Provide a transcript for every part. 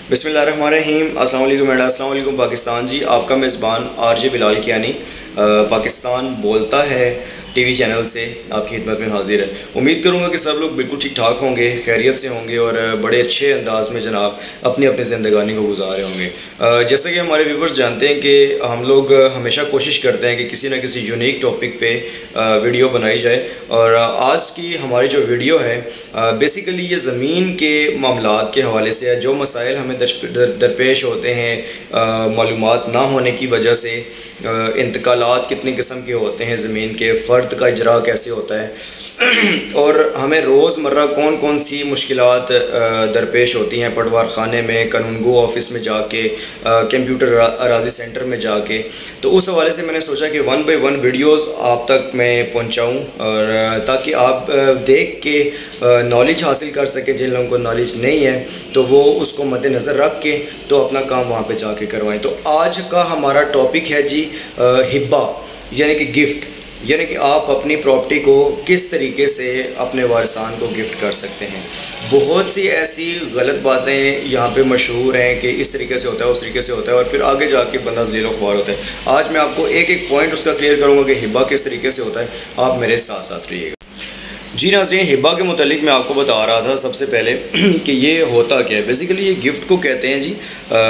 बिस्मिल्लाहिर्रहमानिर्रहीम। अस्सलाम वालेकुम एंड अस्सलाम वालेकुम पाकिस्तान जी। आपका मेज़बान आरजे बिलाल कियानी पाकिस्तान बोलता है टीवी चैनल से आपकी खिदमत में हाजिर है। उम्मीद करूँगा कि सब लोग बिल्कुल ठीक ठाक होंगे, खैरियत से होंगे और बड़े अच्छे अंदाज में जनाब अपनी अपनी ज़िंदगानी को गुजार रहे होंगे। जैसे कि हमारे व्यूवर्स जानते हैं कि हम लोग हमेशा कोशिश करते हैं कि किसी न किसी यूनिक टॉपिक पे वीडियो बनाई जाए और आज की हमारी जो वीडियो है बेसिकली ये ज़मीन के मामलात के हवाले से है। जो मसाइल हमें दरपेश होते हैं मालूमात ना होने की वजह से, इंतकालात कितनी किस्म के होते हैं, ज़मीन के फ़र्द का इजरा कैसे होता है और हमें रोज़मर्रा कौन कौन सी मुश्किलात दरपेश होती हैं पटवार ख़ाने में, कानूनगो ऑफ़िस में जाके, कंप्यूटर अराजी सेंटर में जाके। तो उस हवाले से मैंने सोचा कि 1 बाय 1 वीडियोज़ आप तक मैं पहुँचाऊँ और ताकि आप देख के नॉलेज हासिल कर सकें। जिन लोगों को नॉलेज नहीं है तो वो उसको मद्देनज़र रख के तो अपना काम वहाँ पे जाके करवाएं। तो आज का हमारा टॉपिक है जी हिब्बा यानी कि गिफ्ट, यानी कि आप अपनी प्रॉपर्टी को किस तरीके से अपने वारसान को गिफ्ट कर सकते हैं। बहुत सी ऐसी गलत बातें यहाँ पे मशहूर हैं कि इस तरीके से होता है, उस तरीके से होता है और फिर आगे जाके बंदा ज़लील ख्वार होता है। आज मैं आपको एक एक पॉइंट उसका क्लियर करूँगा कि हिब्बा किस तरीके से होता है। आप मेरे साथ साथ रहिएगा। जी नाज़रीन, हिब्बा के मुतालिक मैं आपको बता रहा था सबसे पहले कि ये होता क्या है। बेसिकली ये गिफ्ट को कहते हैं जी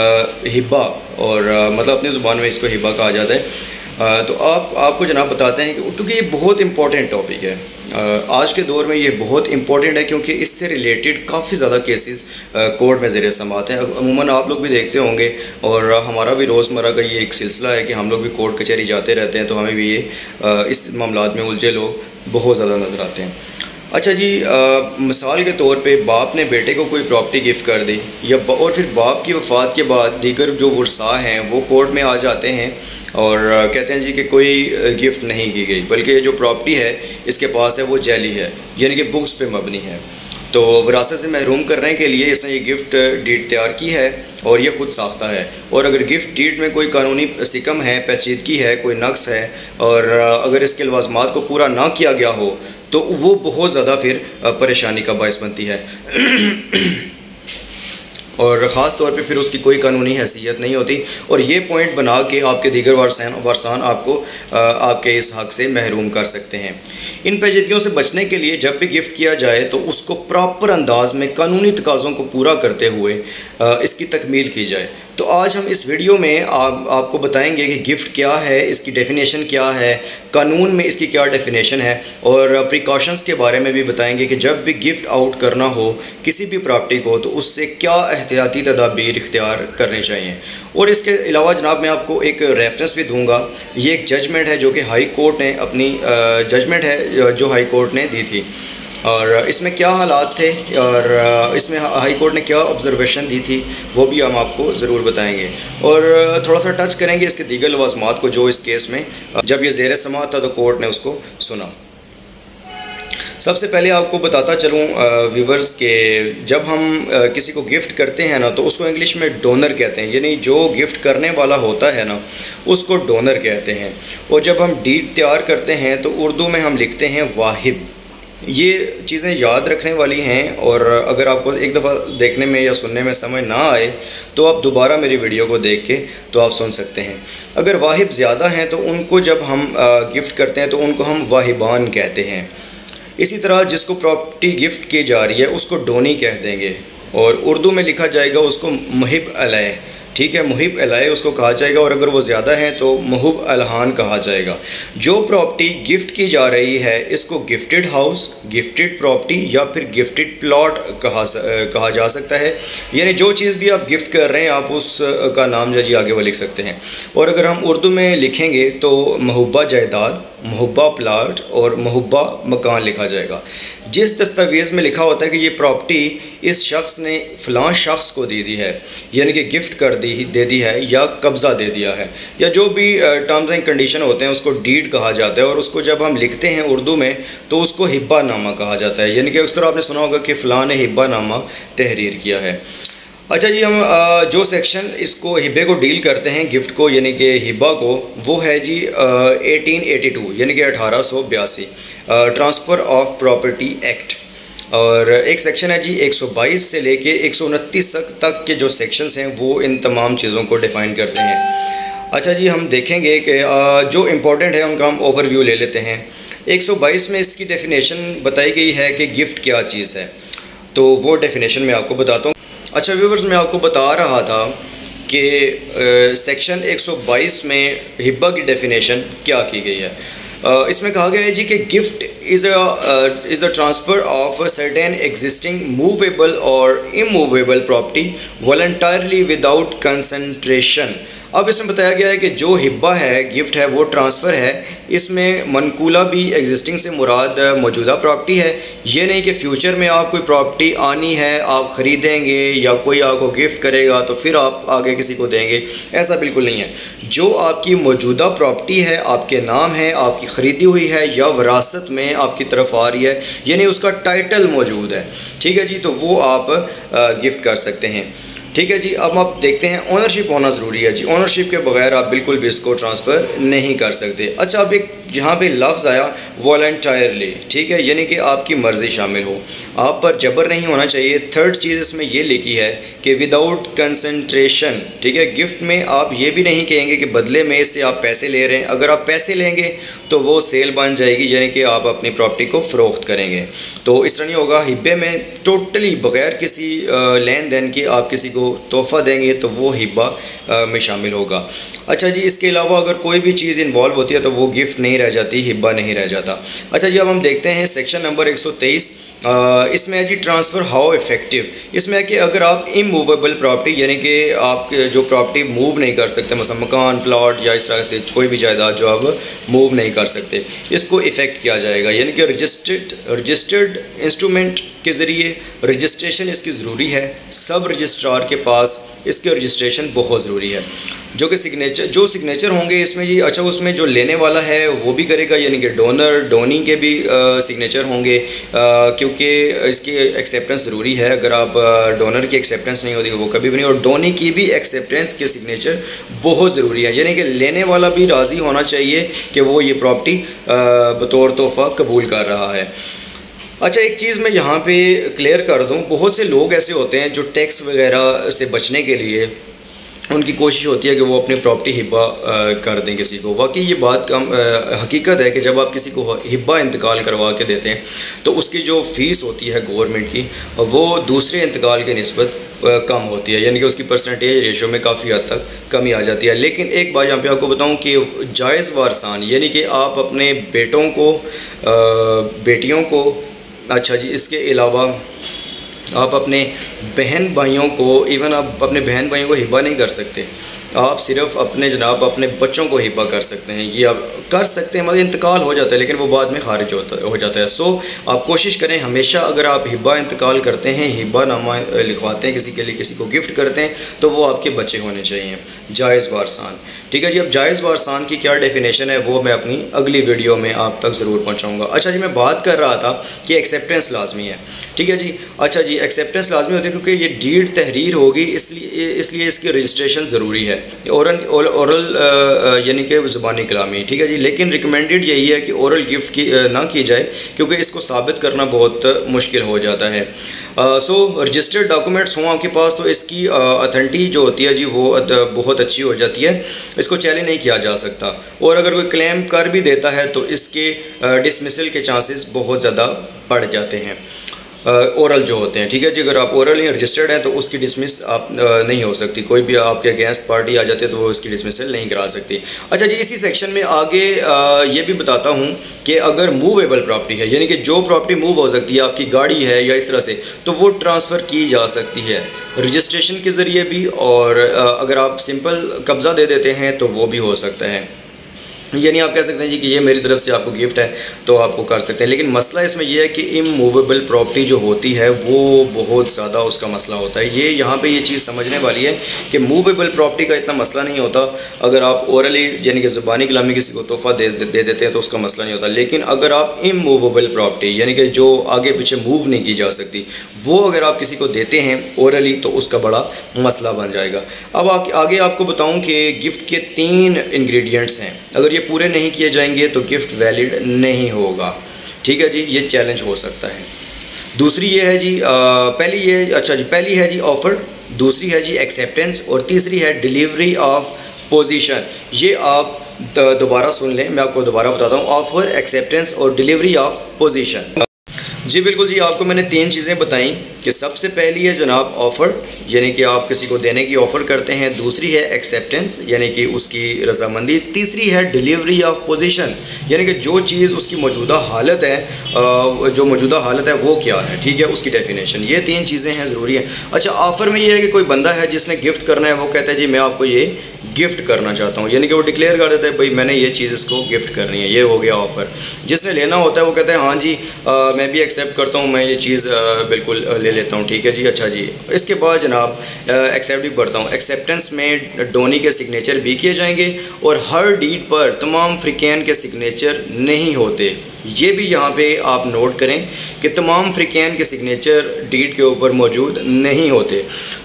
हिब्बा और मतलब अपनी ज़ुबान में इसको हिब्बा कहा जाता है। तो आपको जनाब बताते हैं कि क्योंकि ये बहुत इंपॉर्टेंट टॉपिक है आज के दौर में, ये बहुत इंपॉर्टेंट है क्योंकि इससे रिलेटेड काफ़ी ज़्यादा केसेस कोर्ट में ज़ेर समात हैं। अमूमन आप लोग भी देखते होंगे और हमारा भी रोज़मर्रा का ये एक सिलसिला है कि हम लोग भी कोर्ट कचहरी जाते रहते हैं, तो हमें भी ये इस मामलात में उलझे लोग बहुत ज़्यादा नज़र आते हैं। अच्छा जी, मिसाल के तौर पे बाप ने बेटे को कोई प्रॉपर्टी गिफ्ट कर दी या और फिर बाप की वफ़ात के बाद दीगर जो वर्सा हैं वो कोर्ट में आ जाते हैं और कहते हैं जी कि कोई गिफ्ट नहीं की गई, बल्कि ये जो प्रॉपर्टी है इसके पास है वो जैली है, यानी कि बुक्स पे मबनी है। तो विरासत से महरूम करने के लिए इसने ये गिफ्ट डीड तैयार की है और ये ख़ुद साख्ता है। और अगर गिफ्ट डीड में कोई कानूनी सिकम है, पेचीदगी है, कोई नक्स है और अगर इसके लवाज़मात को पूरा ना किया गया हो तो वो बहुत ज़्यादा फिर परेशानी का बायस बनती है और ख़ास तौर पे फिर उसकी कोई कानूनी हैसियत नहीं होती। और ये पॉइंट बना के आपके दीगर वारसान आपको आपके इस हक़ से महरूम कर सकते हैं। इन पेचीदगियों से बचने के लिए जब भी गिफ्ट किया जाए तो उसको प्रॉपर अंदाज में कानूनी तकाज़ों को पूरा करते हुए इसकी तकमील की जाए। तो आज हम इस वीडियो में आपको बताएंगे कि गिफ्ट क्या है, इसकी डेफिनेशन क्या है, कानून में इसकी क्या डेफिनेशन है और प्रिकॉशंस के बारे में भी बताएंगे कि जब भी गिफ्ट आउट करना हो किसी भी प्रॉपर्टी को तो उससे क्या एहतियाती तदाबीर इख्तियार करने चाहिए। और इसके अलावा जनाब मैं आपको एक रेफरेंस भी दूंगा। ये एक जजमेंट है जो कि हाई कोर्ट ने अपनी जजमेंट है जो हाई कोर्ट ने दी थी और इसमें क्या हालात थे और इसमें हाई कोर्ट ने क्या ऑब्जर्वेशन दी थी वो भी हम आपको ज़रूर बताएंगे और थोड़ा सा टच करेंगे इसके दीगर लवाज़मात को जो इस केस में जब ये ज़ेर समाअत था तो कोर्ट ने उसको सुना। सबसे पहले आपको बताता चलूँ व्यूवर्स के जब हम किसी को गिफ्ट करते हैं ना तो उसको इंग्लिश में डोनर कहते हैं, यानी जो गिफ्ट करने वाला होता है ना उसको डोनर कहते हैं। और जब हम डीड तैयार करते हैं तो उर्दू में हम लिखते हैं वाहिब। ये चीज़ें याद रखने वाली हैं और अगर आपको एक दफ़ा देखने में या सुनने में समझ ना आए तो आप दोबारा मेरी वीडियो को देख के तो आप सुन सकते हैं। अगर वाहिब ज़्यादा हैं तो उनको जब हम गिफ्ट करते हैं तो उनको हम वाहिबान कहते हैं। इसी तरह जिसको प्रॉपर्टी गिफ्ट की जा रही है उसको डोनी कह देंगे और उर्दू में लिखा जाएगा उसको मुहिब अलय, ठीक है, मुहिब अलय उसको कहा जाएगा और अगर वो ज़्यादा है तो मुहिब अलहान कहा जाएगा। जो प्रॉपर्टी गिफ्ट की जा रही है इसको गिफ्टेड हाउस, गिफ्टेड प्रॉपर्टी या फिर गिफ्टेड प्लॉट कहा जा सकता है। यानी जो चीज़ भी आप गिफ्ट कर रहे हैं आप उसका नाम जो जी आगे वो लिख सकते हैं। और अगर हम उर्दू में लिखेंगे तो मुहब्बा जायदाद, मुहब्बा प्लाट और मुहब्बा मकान लिखा जाएगा। जिस दस्तावेज़ में लिखा होता है कि ये प्रॉपर्टी इस शख्स ने फ़लाँ शख्स को दे दी है, यानी कि गिफ्ट कर दे दी है या कब्ज़ा दे दिया है या जो भी टर्म्स एंड कंडीशन होते हैं उसको डीड कहा जाता है। और उसको जब हम लिखते हैं उर्दू में तो उसको हिब्बा नामा कहा जाता है, यानी कि अक्सर आपने सुना होगा कि फ़लाँ ने हिब्बा नामा तहरीर किया है। अच्छा जी, हम जो सेक्शन इसको हिब्बे को डील करते हैं गिफ्ट को यानी कि हिब्बा को, वो है जी 1882 यानी कि 1882 ट्रांसफ़र ऑफ प्रॉपर्टी एक्ट। और एक सेक्शन है जी 122 से लेके 129 तक के जो सेक्शंस हैं वो इन तमाम चीज़ों को डिफ़ाइन करते हैं। अच्छा जी, हम देखेंगे कि जो इम्पोर्टेंट है उनका हम ओवरव्यू ले लेते हैं। 122 में इसकी डेफिनेशन बताई गई है कि गिफ्ट क्या चीज़ है, तो वो डेफिनेशन मैं आपको बताता हूँ। अच्छा व्यूवर्स, मैं आपको बता रहा था कि सेक्शन 122 में हिब्बा की डेफिनेशन क्या की गई है। इसमें कहा गया है जी कि gift is the transfer of certain existing movable और immovable property voluntarily without concentration. अब इसमें बताया गया है कि जो हिब्बा है, गिफ्ट है, वो ट्रांसफ़र है। इसमें मनकूला भी एग्जिस्टिंग से मुराद मौजूदा प्रॉपर्टी है। ये नहीं कि फ्यूचर में आप कोई प्रॉपर्टी आनी है, आप ख़रीदेंगे या कोई आपको गिफ्ट करेगा तो फिर आप आगे किसी को देंगे, ऐसा बिल्कुल नहीं है। जो आपकी मौजूदा प्रॉपर्टी है, आपके नाम है, आपकी ख़रीदी हुई है या विरासत में आपकी तरफ आ रही है, यानी उसका टाइटल मौजूद है, ठीक है जी, तो वो आप गिफ्ट कर सकते हैं। ठीक है जी, अब आप देखते हैं ओनरशिप होना ज़रूरी है जी। ओनरशिप के बगैर आप बिल्कुल भी इसको ट्रांसफ़र नहीं कर सकते। अच्छा, अब एक यहाँ पे लफ्ज़ आया वॉलंटायरली, ठीक है, यानी कि आपकी मर्ज़ी शामिल हो, आप पर जबर नहीं होना चाहिए। थर्ड चीज़ इसमें ये लिखी है कि विदाउट कंसंट्रेशन, ठीक है। गिफ्ट में आप ये भी नहीं कहेंगे कि बदले में इससे आप पैसे ले रहे हैं। अगर आप पैसे लेंगे तो वो सेल बन जाएगी, यानी कि आप अपनी प्रॉपर्टी को फ़रोख्त करेंगे, तो इस तरह नहीं होगा। हिब्बे में टोटली बग़ैर किसी लेन देन के आप किसी को तोहफ़ा देंगे तो वो हिब्बा में शामिल होगा। अच्छा जी, इसके अलावा अगर कोई भी चीज़ इन्वॉल्व होती है तो वो गिफ्ट नहीं रह जाती, हिब्बा नहीं रह जाता। अच्छा जी, अब हम देखते हैं सेक्शन नंबर 123। इसमें है जी ट्रांसफ़र हाउ इफ़ेक्टिव। इसमें है कि अगर आप इमूवेबल प्रॉपर्टी, यानी कि आप जो प्रॉपर्टी मूव नहीं कर सकते, मतलब मकान, प्लॉट या इस तरह से कोई भी जायदाद जो आप मूव नहीं कर सकते, इसको इफ़ेक्ट किया जाएगा, यानी कि रजिस्टर्ड इंस्ट्रूमेंट के ज़रिए रजिस्ट्रेशन इसकी ज़रूरी है। सब रजिस्ट्रार के पास इसके रजिस्ट्रेशन बहुत ज़रूरी है, जो कि सिग्नेचर होंगे इसमें जी। अच्छा, उसमें जो लेने वाला है वो भी करेगा, यानी कि डोनी के भी सिग्नेचर होंगे, क्योंकि इसकी एक्सेप्टेंस ज़रूरी है। अगर आप डोनर की एक्सेप्टेंस नहीं होती वो कभी भी नहीं, और डोनी की भी एक्सेप्टेंस के सिग्नेचर बहुत ज़रूरी है, यानी कि लेने वाला भी राज़ी होना चाहिए कि वो ये प्रॉपर्टी बतौर तोहफ़ा कबूल कर रहा है। अच्छा, एक चीज़ मैं यहाँ पे क्लियर कर दूँ, बहुत से लोग ऐसे होते हैं जो टैक्स वगैरह से बचने के लिए उनकी कोशिश होती है कि वो अपनी प्रॉपर्टी हिब्बा कर दें किसी को। वाकई ये बात हकीकत है कि जब आप किसी को हिब्बा इंतकाल करवा के देते हैं तो उसकी जो फ़ीस होती है गवर्नमेंट की, वो दूसरे इंतकाल के निस्बत कम होती है, यानी कि उसकी परसेंटेज रेशो में काफ़ी हद तक कमी आ जाती है। लेकिन एक बात यहाँ पे आपको बताऊँ कि जायज़ वारसान, यानी कि आप अपने बेटों को, बेटियों को, अच्छा जी, इसके अलावा आप अपने बहन भाइयों को, इवन आप अपने बहन भाइयों को हिब्बा नहीं कर सकते। आप सिर्फ अपने जनाब अपने बच्चों को हिब्बा कर सकते हैं। ये आप कर सकते हैं, मतलब इंतकाल हो जाता है लेकिन वो बाद में खारिज हो जाता है। सो आप कोशिश करें हमेशा, अगर आप हिब्बा इंतकाल करते हैं, हिब्बा नामा लिखवाते हैं किसी के लिए, किसी को गिफ्ट करते हैं, तो वो आपके बच्चे होने चाहिए, जायज़ वारसान। ठीक है जी, अब जायज़ वारसान की क्या डेफिनेशन है वो मैं अपनी अगली वीडियो में आप तक ज़रूर पहुँचाऊँगा। अच्छा जी, मैं बात कर रहा था कि एक्सेप्टेंस लाजमी है, ठीक है जी। अच्छा जी, एक्सेप्टेंस लाजमी होती है क्योंकि ये डीड तहरीर होगी, इसलिए इसकी रजिस्ट्रेशन ज़रूरी है, ओरल यानी कि ज़ुबानी कलामी, ठीक है जी। लेकिन रिकमेंडेड यही है कि ओरल गिफ्ट ना की जाए, क्योंकि इसको साबित करना बहुत मुश्किल हो जाता है। सो रजिस्टर्ड डॉक्यूमेंट्स हों आपके पास तो इसकी अथेंटिटी जो होती है जी वो बहुत अच्छी हो जाती है, इसको चैलेंज नहीं किया जा सकता। और अगर कोई क्लेम कर भी देता है तो इसके डिसमिसल के चांसेस बहुत ज़्यादा बढ़ जाते हैं, ओरल जो होते हैं, ठीक है जी। अगर आप ओरल ही रजिस्टर्ड हैं तो उसकी डिसमिस आप नहीं हो सकती, कोई भी आपके अगेंस्ट पार्टी आ जाती है तो वो इसकी डिसमिसल नहीं करा सकती। अच्छा जी, इसी सेक्शन में आगे ये भी बताता हूँ कि अगर मूवेबल प्रॉपर्टी है, यानी कि जो प्रॉपर्टी मूव हो सकती है, आपकी गाड़ी है या इस तरह से, तो वो ट्रांसफ़र की जा सकती है रजिस्ट्रेशन के ज़रिए भी, और अगर आप सिंपल कब्ज़ा दे देते हैं तो वो भी हो सकता है। यानी आप कह सकते हैं जी कि ये मेरी तरफ से आपको गिफ्ट है तो आपको कर सकते हैं। लेकिन मसला इसमें यह है कि इमूवेबल प्रॉपर्टी जो होती है वो बहुत ज़्यादा उसका मसला होता है। ये यहाँ पे ये चीज़ समझने वाली है कि मूवेबल प्रॉपर्टी का इतना मसला नहीं होता। अगर आप ओरली यानी कि ज़ुबानी कलामी किसी को तोहफ़ा दे देते हैं तो उसका मसला नहीं होता। लेकिन अगर आप इमूवेबल प्रॉपर्टी यानी कि जो आगे पीछे मूव नहीं की जा सकती, वो अगर आप किसी को देते हैं ओरली तो उसका बड़ा मसला बन जाएगा। अब आगे आपको बताऊँ कि गिफ्ट के 3 इंग्रेडिएंट्स हैं, अगर ये पूरे नहीं किए जाएंगे तो गिफ्ट वैलिड नहीं होगा, ठीक है जी। ये चैलेंज हो सकता है। दूसरी ये है जी पहली है जी ऑफ़र, दूसरी है जी एक्सेप्टेंस और तीसरी है डिलीवरी ऑफ पोजीशन। ये आप दोबारा सुन लें, मैं आपको दोबारा बताता हूँ। ऑफ़र, एक्सेप्टेंस और डिलीवरी ऑफ पोजीशन। जी बिल्कुल जी, आपको मैंने 3 चीज़ें बताई कि सबसे पहली है जनाब ऑफ़र, यानी कि आप किसी को देने की ऑफ़र करते हैं। दूसरी है एक्सेप्टेंस, यानी कि उसकी रजामंदी। तीसरी है डिलीवरी ऑफ पोजीशन, यानी कि जो चीज़ उसकी मौजूदा हालत है, जो मौजूदा हालत है वो क्या है, ठीक है, उसकी डेफिनेशन। ये 3 चीज़ें हैं, ज़रूरी है। अच्छा, ऑफ़र में ये है कि कोई बंदा है जिसने गिफ्ट करना है, वो कहता है जी मैं आपको ये गिफ्ट करना चाहता हूँ, यानी कि वो डिक्लेयर कर देता है भाई मैंने ये चीज़ इसको गिफ्ट करनी है, ये हो गया ऑफ़र। जिसने लेना होता है वो कहता है हाँ जी मैं भी एक्सेप्ट करता हूँ, मैं ये चीज़ बिल्कुल ले लेता हूँ, ठीक है जी, अच्छा जी। इसके बाद जनाब एक्सेप्ट भी पढ़ता हूँ। एक्सेप्टेंस में डोनी के सिग्नेचर भी किए जाएंगे और हर डीड पर तमाम फ्रीकैन के सिग्नेचर नहीं होते। ये भी यहाँ पे आप नोट करें कि तमाम फ्रीकैन के सिग्नेचर डीड के ऊपर मौजूद नहीं होते।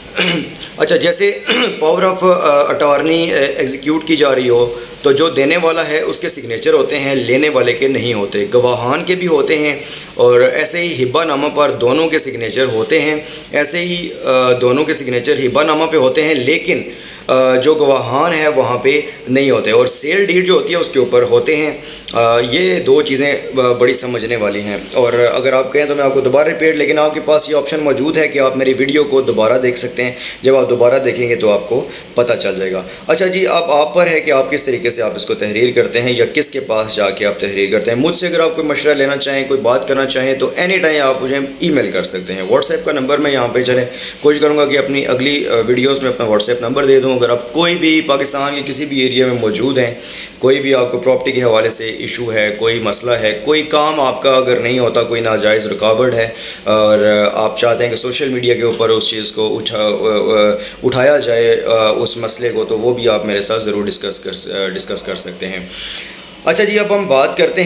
अच्छा, जैसे पावर ऑफ अटॉर्नी एग्जीक्यूट की जा रही हो तो जो देने वाला है उसके सिग्नेचर होते हैं, लेने वाले के नहीं होते। गवाहान के भी होते हैं और ऐसे ही हिब्बानामा पर दोनों के सिग्नेचर होते हैं। ऐसे ही दोनों के सिग्नेचर हिब्बानामा पे होते हैं, लेकिन जो गवाहान है वहाँ पे नहीं होते। और सेल डीड जो होती है उसके ऊपर होते हैं। ये 2 चीज़ें बड़ी समझने वाली हैं। और अगर आप कहें तो मैं आपको दोबारा रिपीट, लेकिन आपके पास ये ऑप्शन मौजूद है कि आप मेरी वीडियो को दोबारा देख सकते हैं। जब आप दोबारा देखेंगे तो आपको पता चल जाएगा। अच्छा जी, अब आप पर है कि आप किस तरीके से आप इसको तहरीर करते हैं या किसके पास जाके आप तहरीर करते हैं। मुझसे अगर आप कोई मशवरा लेना चाहें, कोई बात करना चाहें तो एनी टाइम आप मुझे ईमेल कर सकते हैं। व्हाट्सएप का नंबर मैं यहाँ पे चलें कोशिश करूँगा कि अपनी अगली वीडियोज़ में अपना व्हाट्सएप नंबर दे दूँ। अगर आप कोई भी पाकिस्तान के किसी भी एरिया में मौजूद हैं, कोई भी आपको प्रॉपर्टी के हवाले से इशू है, कोई मसला है, कोई काम आपका अगर नहीं होता, कोई नाजायज़ रुकावट है और आप चाहते हैं कि सोशल मीडिया के ऊपर उस चीज़ को उठाया जाए उस मसले को, तो वो भी आप मेरे साथ ज़रूर डिस्कस कर सकते हैं। अच्छा जी, अब हम बात करते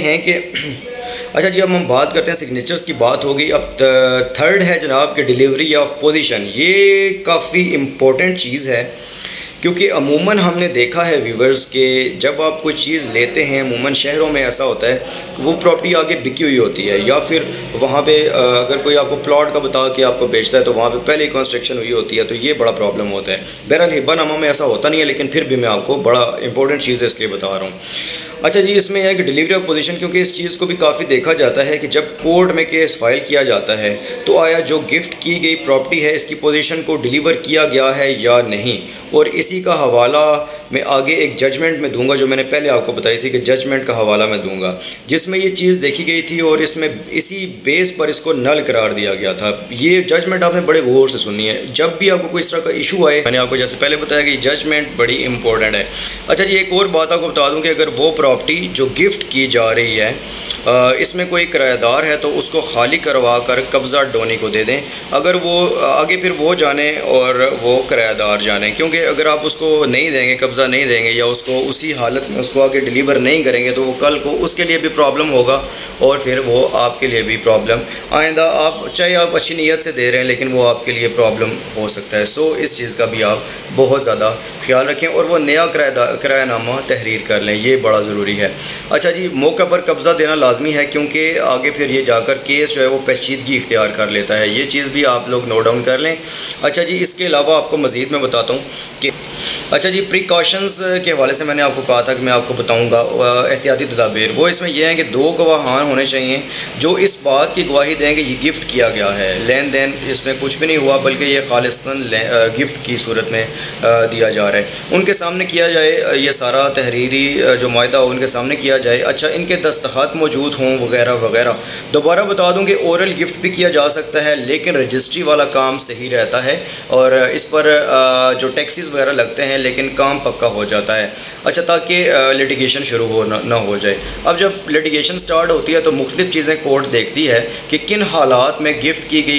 हैं सिग्नेचर्स की बात होगी। अब थर्ड है जनाब कि डिलीवरी ऑफ पोजीशन। ये काफ़ी इम्पोर्टेंट चीज़ है क्योंकि अमूमन हमने देखा है व्यूवर्स के जब आप कोई चीज़ लेते हैं, अमूमन शहरों में ऐसा होता है वो प्रॉपर्टी आगे बिकी हुई होती है, या फिर वहाँ पे अगर कोई आपको प्लॉट का बता के आपको बेचता है तो वहाँ पे पहले ही कंस्ट्रक्शन हुई होती है, तो ये बड़ा प्रॉब्लम होता है। बहरहाल हिब्बानामा में ऐसा होता नहीं है, लेकिन फिर भी मैं आपको बड़ा इंपॉर्टेंट चीज़ है इसलिए बता रहा हूँ। अच्छा जी, इसमें है कि डिलीवरी ऑफ पोजीशन, क्योंकि इस चीज़ को भी काफ़ी देखा जाता है कि जब कोर्ट में केस फाइल किया जाता है तो आया जो गिफ्ट की गई प्रॉपर्टी है इसकी पोजीशन को डिलीवर किया गया है या नहीं। और इसी का हवाला मैं आगे एक जजमेंट में दूंगा, जो मैंने पहले आपको बताई थी कि जजमेंट का हवाला मैं दूंगा, जिसमें ये चीज़ देखी गई थी और इसमें इसी बेस पर इसको नल करार दिया गया था। ये जजमेंट आपने बड़े गौर से सुननी है जब भी आपको कोई इस तरह का इशू आए। मैंने आपको जैसे पहले बताया कि जजमेंट बड़ी इंपॉर्टेंट है। अच्छा जी, एक और बात आपको बता दूँ कि अगर वो प्रॉपर्टी जो गिफ्ट की जा रही है इसमें कोई किराएदार है तो उसको खाली करवा कर कब्ज़ा डोनी को दे दें। अगर वो आगे फिर वो जाने और वो किराएदार जाने, क्योंकि अगर आप उसको नहीं देंगे, कब्ज़ा नहीं देंगे या उसको उसी हालत में उसको आगे डिलीवर नहीं करेंगे तो वो कल को उसके लिए भी प्रॉब्लम होगा और फिर वो आपके लिए भी प्रॉब्लम आइंदा, आप चाहे आप अच्छी नीयत से दे रहे हैं लेकिन वो आपके लिए प्रॉब्लम हो सकता है। सो इस चीज़ का भी आप बहुत ज़्यादा ख्याल रखें और वो नया किरायानामा तहरीर कर लें, ये बड़ा ज़रूरी है। अच्छा जी, मौका पर कब्ज़ा देना लाजमी है क्योंकि आगे फिर ये जाकर केस जो है वो पेचीदगी इख्तियार कर लेता है। ये चीज़ भी आप लोग नोट डाउन कर लें। अच्छा जी, इसके अलावा आपको मज़ीद मैं बताता हूँ कि अच्छा जी, प्रिकॉशंस के हवाले से मैंने आपको कहा था कि मैं आपको बताऊँगा एहतियाती तदाबीर। वो इसमें यह है कि 2 गवाहान होने चाहिए जो इस बात की गवाही दें कि ये गिफ्ट किया गया है। लेन देन इसमें कुछ भी नहीं हुआ बल्कि ये खालिस्तन गिफ्ट की सूरत में दिया जा रहा है। उनके सामने किया जाए, ये सारा तहरीरी जो मायदा हो उनके सामने किया जाए। अच्छा, इनके दस्तखत मौजूद हों वगैरह वगैरह। दोबारा बता दूं कि ओरल गिफ्ट भी किया जा सकता है लेकिन रजिस्ट्री वाला काम सही रहता है और इस पर जो टैक्सेस वगैरह लगते हैं लेकिन काम पक्का हो जाता है। अच्छा, ताकि लिटिगेशन शुरू हो ना हो जाए। अब जब लिटिगेशन स्टार्ट होती है तो मुख्तलिफ़ चीज़ें कोर्ट देखती है कि किन हालात में गिफ्ट की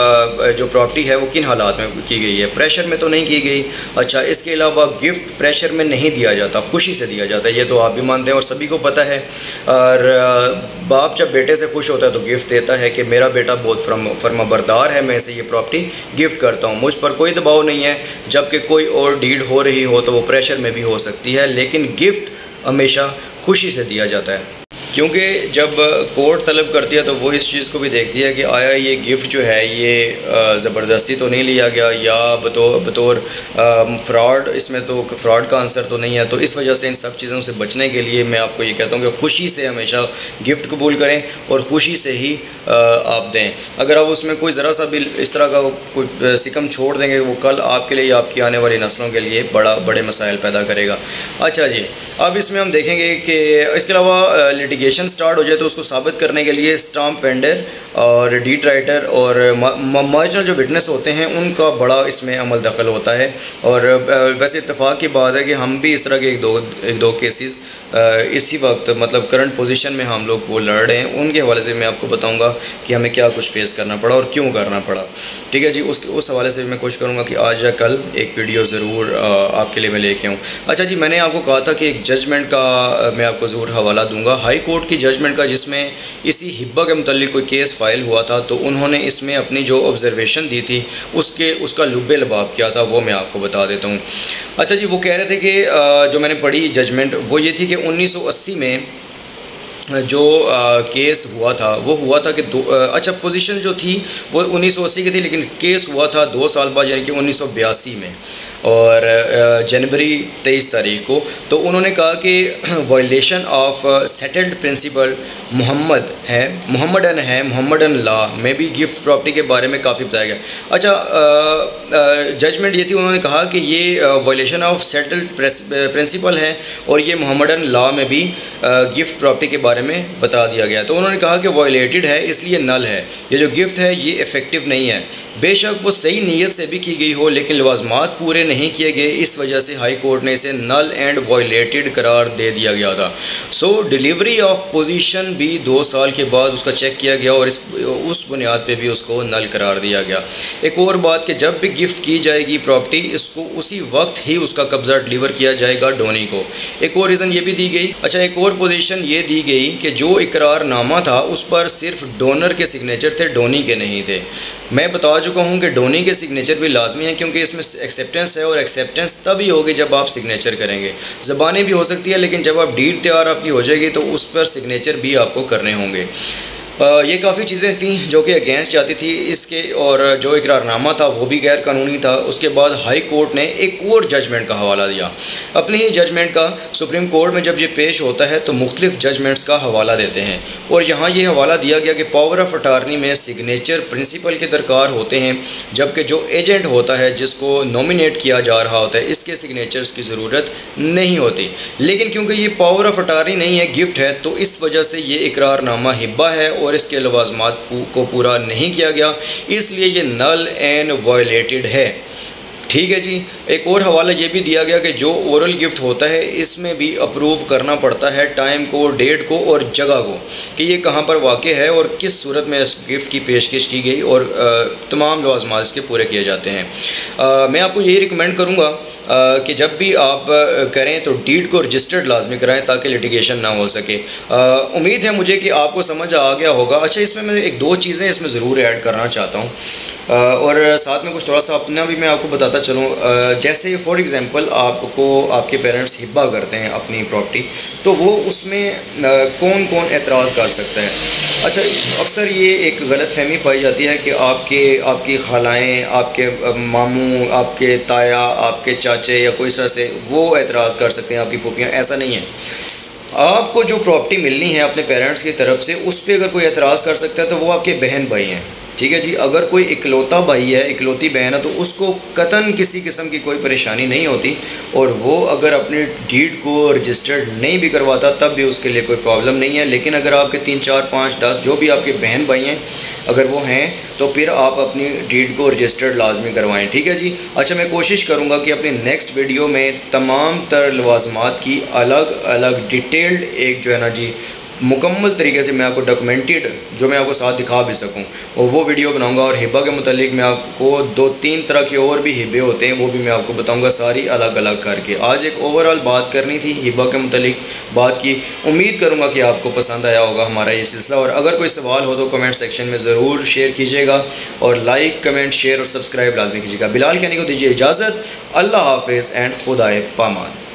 गई जो प्रॉपर्टी है वो किन हालात में की गई है। प्रेशर में तो नहीं की गई। अच्छा, इसके अलावा गिफ्ट प्रेशर में नहीं दिया जाता, खुशी से दिया जाता है, ये तो आप भी मानते हैं और सभी को पता है। और बाप जब बेटे से खुश होता है तो गिफ्ट देता है कि मेरा बेटा बहुत फर्माबरदार है, मैं इसे ये प्रॉपर्टी गिफ्ट करता हूँ, मुझ पर कोई दबाव नहीं है। जबकि कोई और डीड हो रही हो तो वो प्रेशर में भी हो सकती है, लेकिन गिफ्ट हमेशा खुशी से दिया जाता है। क्योंकि जब कोर्ट तलब करती है तो वो इस चीज़ को भी देखती है कि आया ये गिफ्ट जो है ये ज़बरदस्ती तो नहीं लिया गया या बतौर फ़्रॉड, इसमें तो फ़्रॉड का आंसर तो नहीं है। तो इस वजह से इन सब चीज़ों से बचने के लिए मैं आपको ये कहता हूँ कि खुशी से हमेशा गिफ्ट कबूल करें और ख़ुशी से ही आप दें। अगर आप उसमें कोई ज़रा सा भी इस तरह का कोई सिकम छोड़ देंगे वो कल आपके लिए या आपकी आने वाली नस्लों के लिए बड़े मसाइल पैदा करेगा। अच्छा जी, अब इसमें हम देखेंगे कि इसके अलावा लिटिगेशन स्टार्ट हो जाए तो उसको साबित करने के लिए स्टाम्प वेंडर और डीड राइटर और मार्जिनल जो विटनेस होते हैं उनका बड़ा इसमें अमल दखल होता है। और वैसे इत्तेफाक की बात है कि हम भी इस तरह के एक दो केसेस इसी वक्त मतलब करंट पोजीशन में हम लोग वो लड़ रहे हैं, उनके हवाले से मैं आपको बताऊंगा कि हमें क्या कुछ फेस करना पड़ा और क्यों करना पड़ा। ठीक है जी, उस हवाले से मैं कोशिश करूंगा कि आज या कल एक वीडियो ज़रूर आपके लिए मैं लेके आऊँ। अच्छा जी, मैंने आपको कहा था कि एक जजमेंट का मैं आपको ज़रूर हवाला दूंगा, हाई कोर्ट की जजमेंट का, जिसमें इसी हिब्बा के मुतल्लिक़ कोई केस फाइल हुआ था। तो उन्होंने इसमें अपनी जो ऑब्जर्वेशन दी थी उसका लुब्बे लबाब क्या था वो मैं आपको बता देता हूँ। अच्छा जी, वो कह रहे थे कि जो मैंने पढ़ी जजमेंट वो ये थी कि 1980 में जो केस हुआ था वो हुआ था कि अच्छा पोजीशन जो थी वो 1980 की थी, लेकिन केस हुआ था 2 साल बाद यानी कि 1982 में और जनवरी 23 तारीख को। तो उन्होंने कहा कि violation of settled principle Mohammedan law में भी गिफ्ट प्रॉपर्टी के बारे में काफ़ी बताया गया। अच्छा, जजमेंट ये थी, उन्होंने कहा कि ये वायलेशन ऑफ सेटल्ड प्रिंसिपल है और ये मोहम्मदन लॉ में भी गिफ्ट प्रॉपर्टी के बारे में बता दिया गया। तो उन्होंने कहा कि वायलेटेड है इसलिए नल है, ये जो गिफ्ट है ये इफ़ेक्टिव नहीं है। बेशक वो सही नीयत से भी की गई हो लेकिन लवाजमात पूरे नहीं किए गए, इस वजह से हाई कोर्ट ने इसे नल एंड वायलेटेड करार दे दिया गया था। सो डिलीवरी ऑफ पोजीशन भी 2 साल के बाद उसका चेक किया गया और उस बुनियाद पे भी उसको नल करार दिया गया। एक और बात कि जब भी गिफ्ट की जाएगी प्रॉपर्टी इसको उसी वक्त ही उसका कब्ज़ा डिलीवर किया जाएगा डोनी को। एक और रीज़न ये भी दी गई, अच्छा एक और पोजीशन ये दी गई कि जो इकरारनामा था उस पर सिर्फ डोनर के सिग्नेचर थे, डोनी के नहीं थे। मैं बता चुका हूँ कि डोनी के सिग्नेचर भी लाजमी है क्योंकि इसमें एक्सेप्टेंस है और एक्सेप्टेंस तभी होगी जब आप सिग्नेचर करेंगे। ज़बानी भी हो सकती है लेकिन जब आप डीड तैयार आपकी हो जाएगी तो उस पर सिग्नेचर भी आपको करने होंगे। ये काफ़ी चीज़ें थी जो कि अगेंस्ट जाती थी इसके, और जो इकरारनामा था वो भी गैर कानूनी था। उसके बाद हाई कोर्ट ने एक और जजमेंट का हवाला दिया। अपनी ही जजमेंट का सुप्रीम कोर्ट में जब ये पेश होता है तो मुख्तलिफ जजमेंट्स का हवाला देते हैं और यहाँ ये हवाला दिया गया कि पावर ऑफ अटार्नी में सिग्नेचर प्रिंसिपल के दरकार होते हैं, जबकि जो एजेंट होता है जिसको नॉमिनेट किया जा रहा होता है इसके सिग्नेचर्स की ज़रूरत नहीं होती। लेकिन क्योंकि ये पावर ऑफ अटार्नी नहीं है, गिफ्ट है, तो इस वजह से ये इकरारनामा हिब्बा है और इसके लवाजमात को पूरा नहीं किया गया, इसलिए ये नल एंड वायलेटेड है। ठीक है जी, एक और हवाला ये भी दिया गया कि जो ओरल गिफ्ट होता है इसमें भी अप्रूव करना पड़ता है टाइम को, डेट को और जगह को कि ये कहाँ पर वाक़ है और किस सूरत में इस गिफ्ट की पेशकश की गई और तमाम लवाजमात इसके पूरे किए जाते हैं। मैं आपको यही रिकमेंड करूँगा कि जब भी आप करें तो डीड को रजिस्टर्ड लाजमी कराएं ताकि लिटिगेशन ना हो सके। उम्मीद है मुझे कि आपको समझ आ गया होगा। अच्छा, इसमें मैं एक दो चीज़ें इसमें ज़रूर ऐड करना चाहता हूँ और साथ में कुछ थोड़ा सा अपना भी मैं आपको बताता चलूँ। जैसे फॉर एग्ज़ाम्पल आपको आपके पेरेंट्स हिब्बा करते हैं अपनी प्रॉपर्टी, तो वो उसमें कौन कौन एतराज़ कर सकता है। अच्छा, अक्सर ये एक गलत फहमी पाई जाती है कि आपकी खालाएँ, आपके मामू, आपके ताया, आपके चाचे या कोई तरह से वो एतराज़ कर सकते हैं, आपकी फूफियाँ। ऐसा नहीं है। आपको जो प्रॉपर्टी मिलनी है अपने पेरेंट्स की तरफ से उस पर अगर कोई एतराज़ कर सकता है तो वो आपके बहन भाई हैं। ठीक है जी, अगर कोई इकलौता भाई है, इकलौती बहन है, तो उसको कतन किसी किस्म की कोई परेशानी नहीं होती और वो अगर अपनी डीड को रजिस्टर्ड नहीं भी करवाता तब भी उसके लिए कोई प्रॉब्लम नहीं है। लेकिन अगर आपके 3, 4, 5, 10 जो भी आपके बहन भाई हैं अगर वो हैं तो फिर आप अपनी डीड को रजिस्टर्ड लाजमी करवाएं। ठीक है जी। अच्छा, मैं कोशिश करूँगा कि अपनी नेक्स्ट वीडियो में तमाम तर लवाजमात की अलग अलग डिटेल्ड एक जो है ना जी मुकम्मल तरीके से मैं आपको डॉक्यूमेंटेड जो मैं आपको साथ दिखा भी सकूं और वो वीडियो बनाऊंगा। और हिब्बा के मुतालिक मैं आपको 2-3 तरह के और भी हिब्बे होते हैं वो भी मैं आपको बताऊंगा सारी अलग अलग करके। आज एक ओवरऑल बात करनी थी हिब्बा के मुतालिक बात की। उम्मीद करूंगा कि आपको पसंद आया होगा हमारा ये सिलसिला, और अगर कोई सवाल हो तो कमेंट सेक्शन में ज़रूर शेयर कीजिएगा और लाइक, कमेंट, शेयर और सब्सक्राइब लाजमी कीजिएगा। बिलाल कियानी को दीजिए इजाज़त। अल्लाह हाफिज़ एंड खुदाए पामान।